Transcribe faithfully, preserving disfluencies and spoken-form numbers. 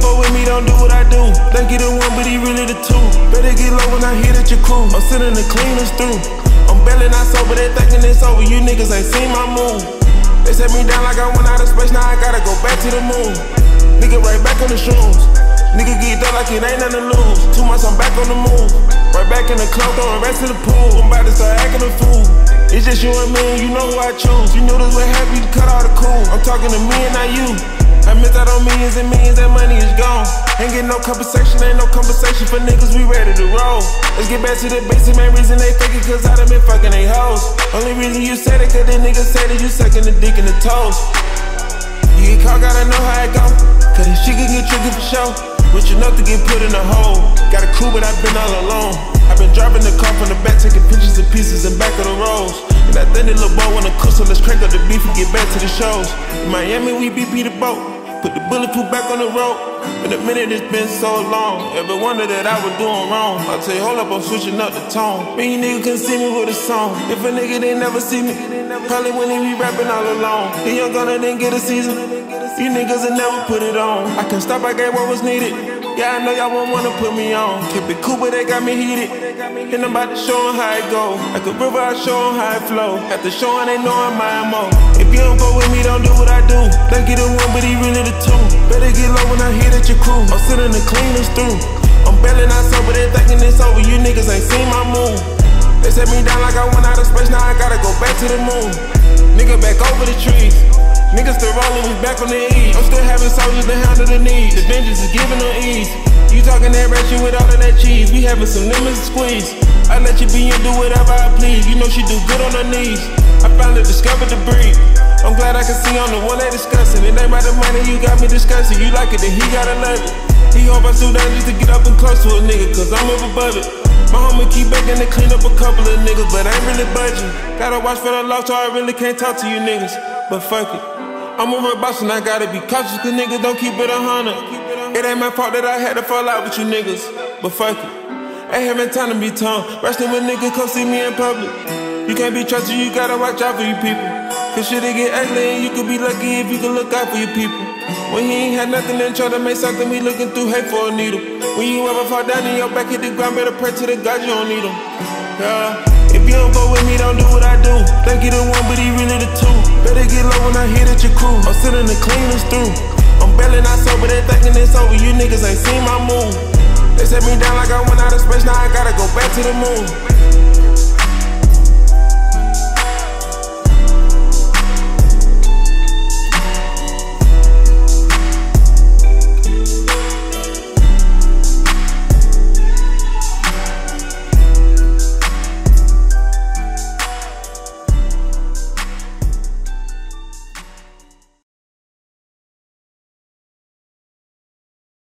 fuck with me, don't do what I do. Think you the one, but he really the two. Better get low when I hit at your crew. I'm sending the cleaners through. I'm barely not sober, they thinking it's over. You niggas ain't seen my move. They set me down like I went out of space, now I gotta go back to the moon. Nigga right back on the shrooms. Nigga get up like it ain't nothing to lose. Two months I'm back on the move. Right back in the club, throwing rest in the pool. I'm about to start acting a fool. It's just you and me, and you know who I choose. You knew this would happen, you cut all the cool. I'm talking to me and not you. I missed out on millions and millions, that money is gone. Ain't getting no compensation, ain't no compensation for niggas, we ready to roll. Let's get back to the basic, main reason they fake it, cause I done been fucking they hoes. Only reason you said it, cause they niggas said that you sucking the dick in the toes. You get caught, gotta know how it go, cause this shit can get tricky for sure. Rich enough to get put in a hole. Got a crew, but I've been all alone. I've been driving the car from the back, taking pictures and pieces in back of the roads. And I think that little boy wanna cook, so let's crank up the beef and get back to the shows. In Miami, we B P the boat. Put the bulletproof back on the road. In a minute, it's been so long. Ever wonder that I was doing wrong? I tell you, hold up, I'm switching up the tone. Me, you niggas can see me with a song. If a nigga didn't never see me, probably when he be rapping all alone. The young Gunna didn't get a season. You niggas will never put it on. I can stop, I gave what was needed. Yeah, I know y'all won't wanna put me on. Keep it cool, but they got me heated. And I'm about to show them how it go. Like a river, I show them how it flow. After showing, they know I'm my M O. If you don't go with me, don't do what I do. Think you the one, but he really the two. Better get low when I hit at your crew. I'm sending the cleaners through. I'm barely not sober, they thinking it's over. You niggas ain't seen my move. They set me down like I went out of space, now I gotta go back to the moon. Nigga back over the trees. Niggas still rolling, we back on the E. I'm still having soldiers to handle the needs. The vengeance is giving them ease. You talking that ratchet with all of that cheese. We having some lemons to squeeze. I let you be and do whatever I please. You know she do good on her knees. I finally discovered the breed. I'm glad I can see I'm the one they discussing. It ain't about the money you got me discussing. You like it, then he gotta love it. He hope I stood down just to get up and close to a nigga, cause I'm up above it. My homie keep begging to clean up a couple of niggas, but I ain't really budging. Gotta watch for the loss, so I really can't talk to you niggas. But fuck it, I'm a real boss and I gotta be cautious, cause niggas don't keep it a hundred. It ain't my fault that I had to fall out with you niggas, but fuck it, ain't having time to be tongue. Wrestling with niggas, come see me in public. You can't be trusted, you gotta watch out for you people. Cause shit it get ugly and you could be lucky if you could look out for your people. When he ain't had nothing and try to make something, we looking through hate for a needle. When you ever fall down in your back, hit the ground, better pray to the God you don't need him. Yeah. If you don't go with me, don't do what I do. Think you the one, but he really the two. Better get low when I hit at your crew. I'm sending the cleaners through. I'm barely not sober, they thinking it's over. You niggas ain't seen my move. They set me down like I went out of space, now I gotta go back to the moon.